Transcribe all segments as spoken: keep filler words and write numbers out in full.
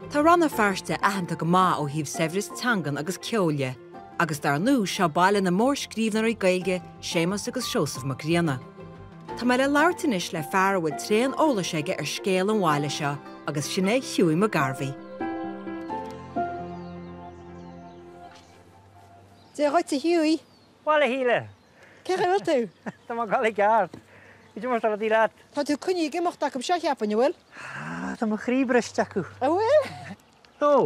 Tá Rann a Feirste aitheanta go maith ó thaobh saibhreas teangain agus ceolia, agus dar nua seo baile na mór scríbhneoirí Gaeilge Séamas agus Seosamh Mac Grianna. Tá mé le leabhartanis le fearrhfuil tréan ólas aige ar scéal an mhaile seo agus sinné hiúí mo garbhí. Dé roiit a hiúí? Bhfuil híle. Ceir bhfuil tú? Tá má gáil ceart. Idir mar tal a dí leat. Tá tú cuine gimocht ach am seo cheapan bhfuil? Tá má chríbreiste acu. A bhfuil? No.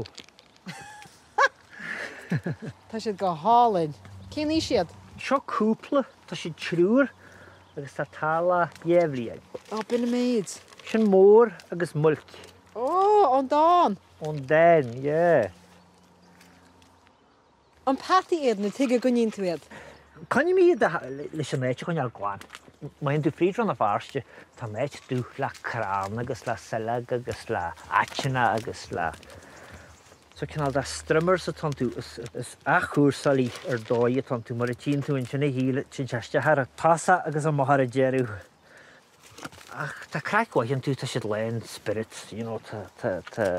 Tá siad go hálainn. Cén í siad? Seo cúpla, tá siad trúr agus tá tála bhéhlíag. Ó, bina méid. Sin mór agus mulc. Ó, an dáin. An dain, yeah. An patí iad na tuige gonín tú iad. Can mi leis an méid chuin ar gláin. Mae'n dwi pryd Rann a Feirste, tá méid dú le crán agus le selag agus le aitna agus le. So cynnal da strymmer sa tan tú, is achwr sali ar dói tan tú mar a tín tú yn sinna híle, tín siasta har a tasa agus a mohar a gerw. Ach, ta craig waith tú ta sydd len spirits, you know, ta, ta, ta.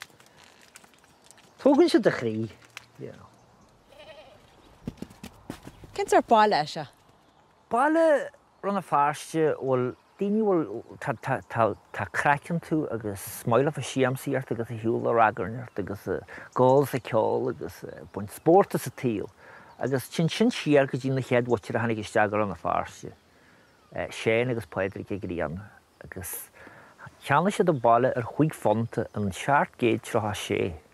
Tógan sydd a chrí, you know. Cynt ar baile eisiau? Baile Rann a Feirste wel dini wel ta ta ta ta crackan tú agus smaile fa siamsaíart agus a hiúla ragarniart agus a gáil sa ceol agus buin sport sa tíl agus sin sin siar go dtína chead watchar a hanig isteag ar Rann a Feirste. Seán agus Pádraig Mac Grianna agus cheanna siad a baile ar chuig fonta an seart géid tro ha sé.